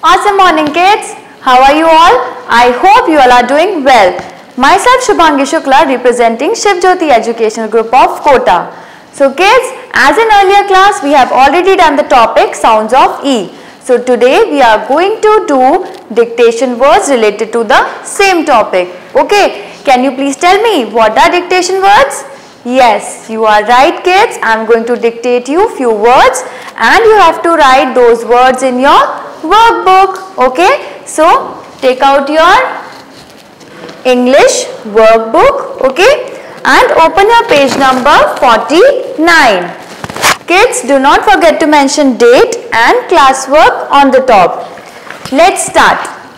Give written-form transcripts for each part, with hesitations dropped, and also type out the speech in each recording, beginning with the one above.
Awesome morning kids. How are you all? I hope you all are doing well. Myself Shubhangi Shukla representing Shiv Jyoti Educational Group of Kota. So kids, as in earlier class we have already done the topic sounds of E. So today we are going to do dictation words related to the same topic. Okay, can you please tell me what are dictation words? Yes, you are right kids. I am going to dictate you few words and you have to write those words in your workbook. Okay, so take out your English workbook, okay, and open your page number 49. Kids, do not forget to mention date and classwork on the top. Let's start.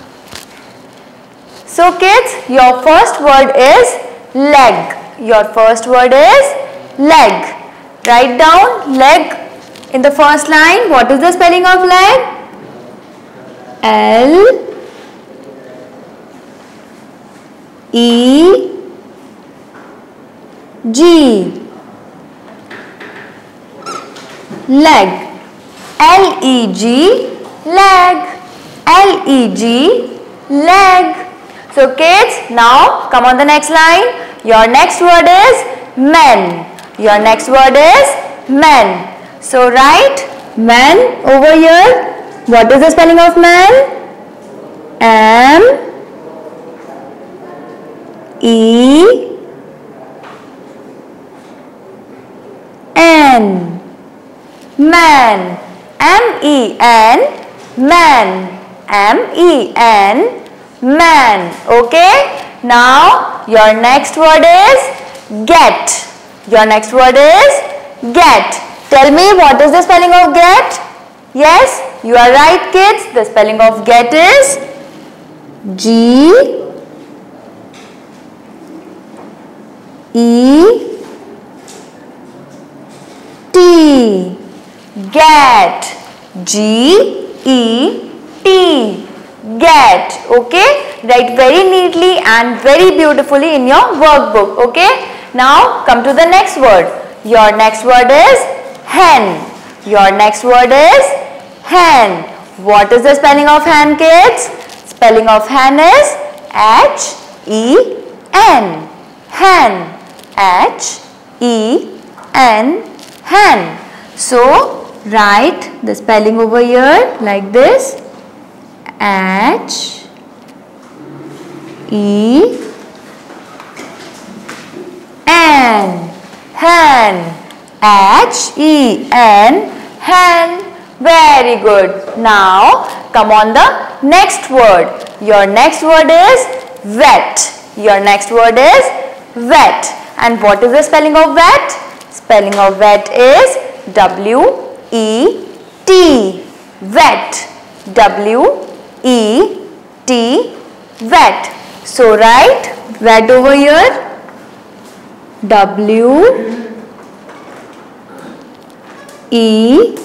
So kids, your first word is leg. Your first word is leg. Write down leg in the first line. What is the spelling of leg? L E G. Leg. L E G. Leg. L E G. Leg. So kids, now come on the next line. Your next word is men. Your next word is men. So write men over here. What is the spelling of man? M E N. Man. M E N. Man. M E N. Man. Okay. Now your next word is get. Your next word is get. Tell me what is the spelling of get? Yes, you are right kids. The spelling of get is G E T. Get. G E T. Get. Okay, write very neatly and very beautifully in your workbook. Okay, now come to the next word. Your next word is hen. Your next word is hen. What is the spelling of hen kids? Spelling of hen is H E N. Hen. H E N. Hen. So write the spelling over here like this. H E N. Hen. H E N. Hen. Very good. Now come on the next word. Your next word is wet. Your next word is wet. And what is the spelling of wet? Spelling of wet is W E T. Wet. W E T. Wet. So write wet over here. W E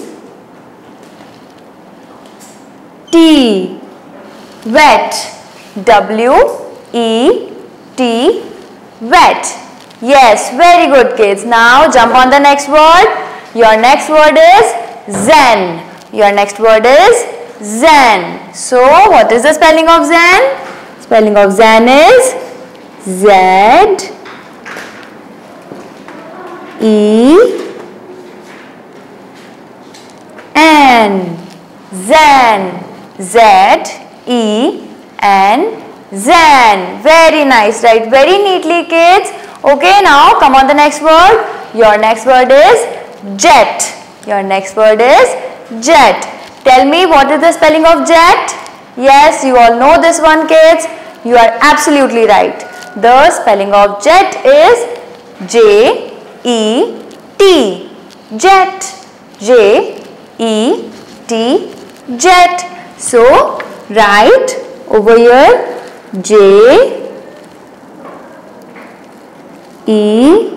T. Wet. W E T. Wet. Yes, very good kids. Now jump on the next word. Your next word is zen. Your next word is zen. So what is the spelling of zen? Spelling of zen is Z E N. Zen. Z E N. Zen. Very nice. Write very neatly kids. Okay, now come on the next word. Your next word is jet. Your next word is jet. Tell me what is the spelling of jet? Yes, you all know this one kids. You are absolutely right. The spelling of jet is J E T. Jet. J E T. Jet. So write over here J E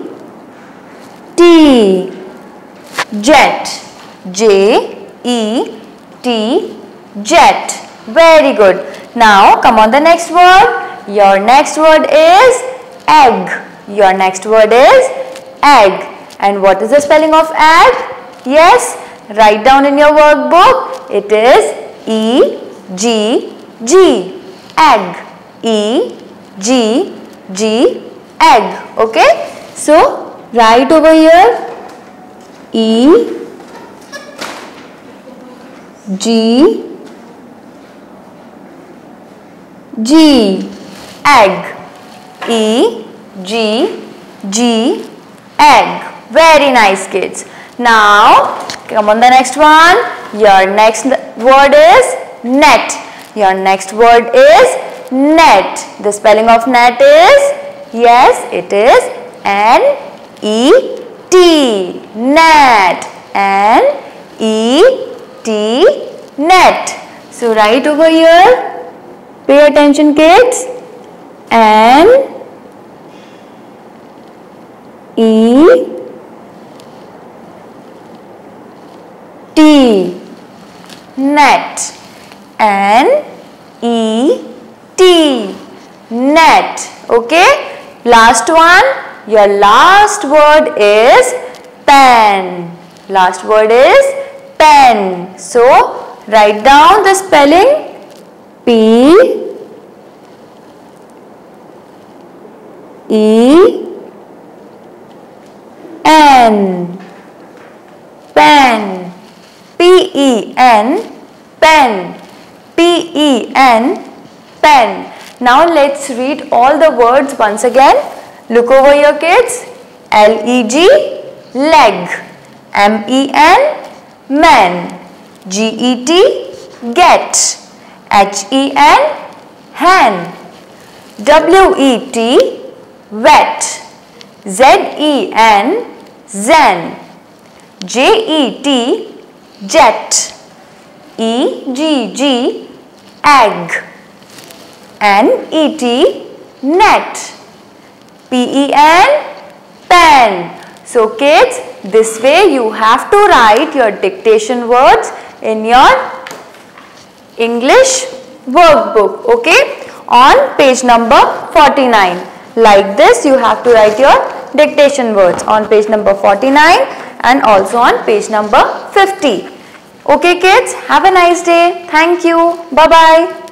T. Jet. J E T. Jet. Very good. Now come on the next word. Your next word is egg. Your next word is egg. And what is the spelling of egg? Yes, write down in your workbook. It is E G, G, egg. E, G, G, egg. Okay? So, write over here E, G, G, egg. E, G, G, egg. Very nice, kids. Now, come on the next one. Your next word is net. Your next word is net. The spelling of net is, yes, it is N-E-T. Net. N-E-T. Net. So, write over here. Pay attention, kids. N-E-T. Net. N-E-T. Net. Okay. Last one. Your last word is pen. Last word is pen. So, write down the spelling. P-E-N. Pen. P-E-N. Pen. P-E-N. Pen. Now let's read all the words once again. Look over here, kids. L-E-G, leg. M-E-N, men. G-E-T, get. H-E-N, hen. W-E-T, wet. Z-E-N, zen. J-E-T, jet. E-G-G, egg. N-E-T, net. P-E-N, pen. So kids, this way you have to write your dictation words in your English workbook, okay, on page number 49. Like this, you have to write your dictation words on page number 49 and also on page number 50. Okay kids, have a nice day. Thank you. Bye-bye.